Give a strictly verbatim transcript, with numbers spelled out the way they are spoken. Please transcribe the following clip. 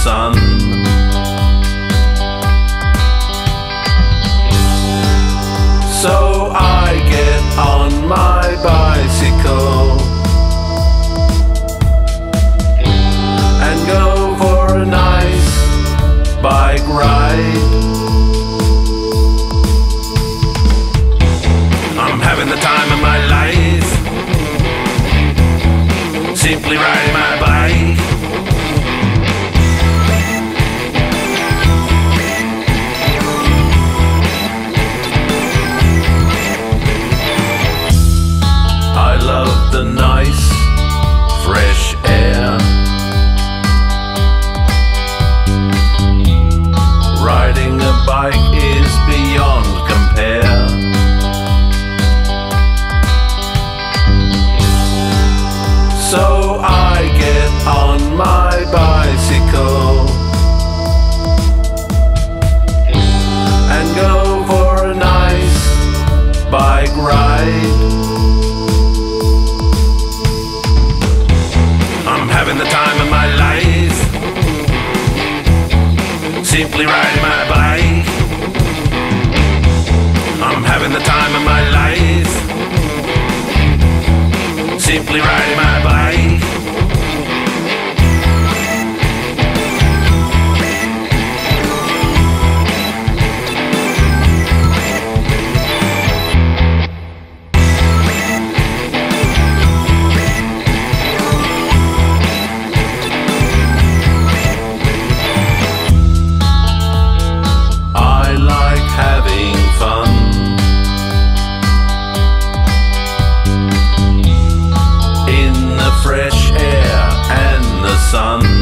sun. So I get on my bicycle and go for a nice bike ride. I'm having the time of my life, simply riding my bike. I love the nice, fresh air. Riding a bike is beyond compare. So I get on my bicycle and go for a nice bike ride. I'm having the time of my life, simply riding my bike. I'm having the time of my life, simply riding my bike. I like having fun, fresh air and the sun.